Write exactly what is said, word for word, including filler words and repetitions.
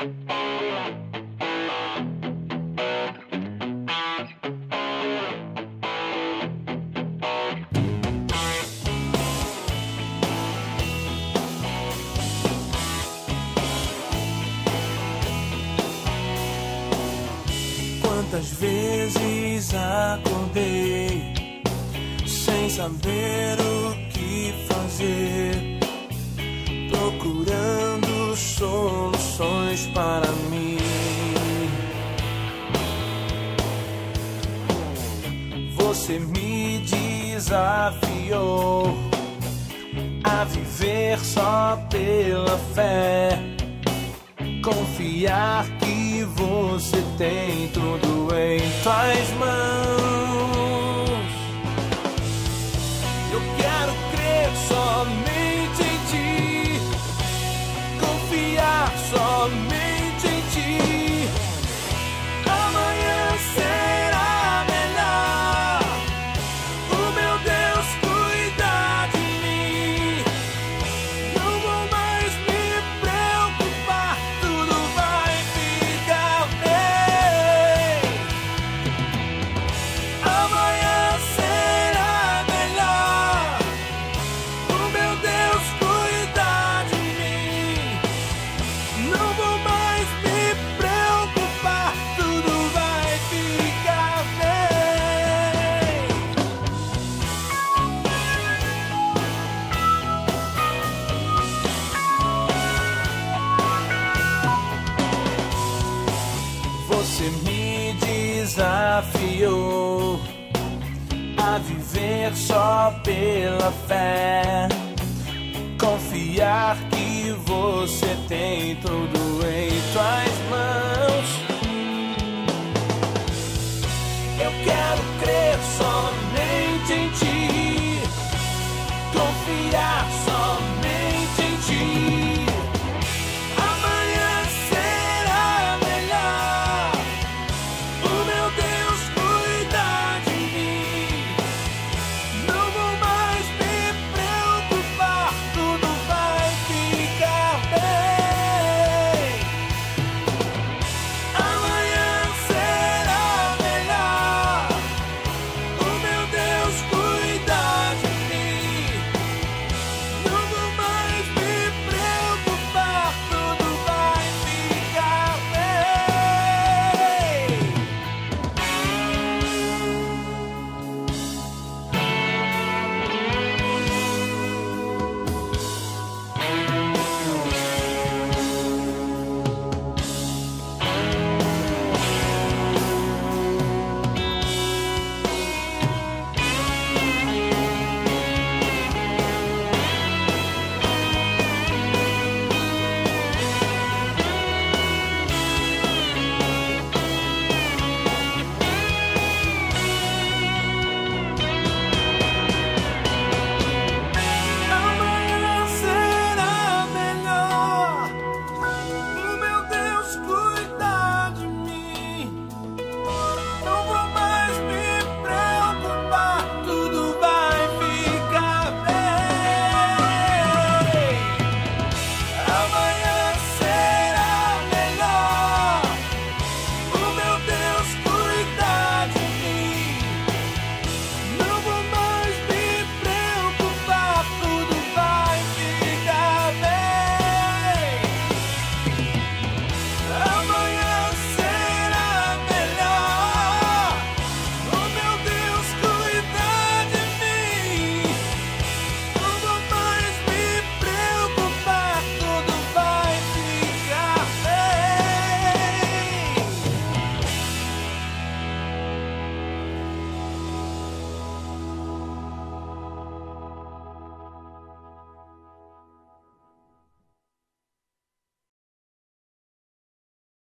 Quantas vezes acordei sem saber o que fazer, procurando soluções para mim. Você me desafiou a viver só pela fé, confiar que você tem tudo em tuas mãos. Eu quero crer somente em ti, confiar somente em ti. Amanhã será melhor, o meu Deus cuida de mim. Não vou mais me preocupar, tudo vai ficar bem. Amanhã será melhor, o meu Deus cuida de mim. Não vou mais me preocupar, tudo vai ficar bem. Você me desafiou a viver só pela fé, confiar que você tem tudo em tuas mãos. Eu quero crer somente